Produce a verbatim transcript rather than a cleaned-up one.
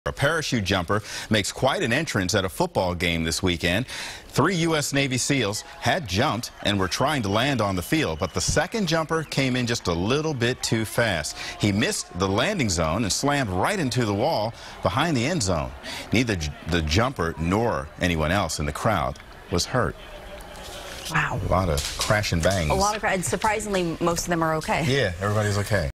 A parachute jumper makes quite an entrance at a football game this weekend. Three U S Navy SEALs had jumped and were trying to land on the field, but the second jumper came in just a little bit too fast. He missed the landing zone and slammed right into the wall behind the end zone. Neither the jumper nor anyone else in the crowd was hurt. Wow. A lot of crash and bangs. A lot of crash. Surprisingly, most of them are okay. Yeah, everybody's okay.